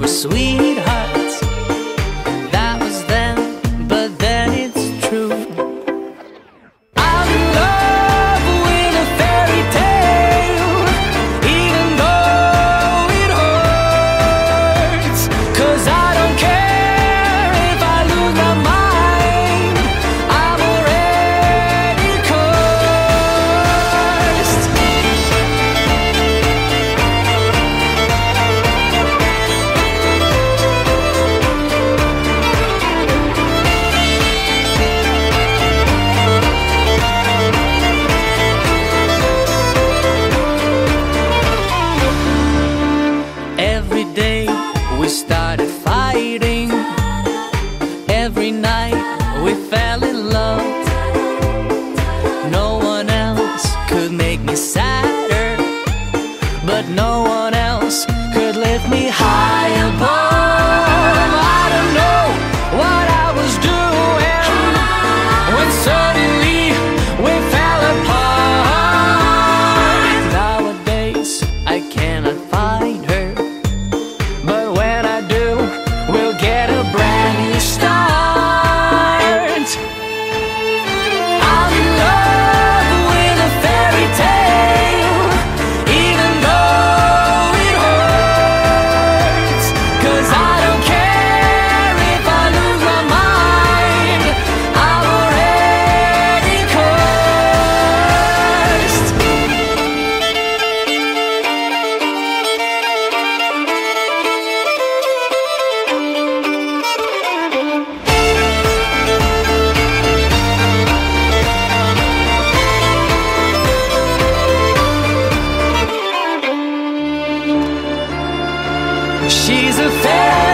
sweetheart. That was then, but then it's true. I'm in love with a fairy tale, even though it hurts. 'Cause I don't care if I lose my mind, I'm already cursed. Every day we started fighting, every night we fell in love. No one else could make me sadder, but no one else could lift me high above. I don't know what I was doing when suddenly we fell apart. Nowadays I cannot find her, but when I do, we'll get a brand new start. I'm in love with a fairy tale, even though it hurts. 'Cause I don't care if I lose my mind, I'm already cursed. She's a fairy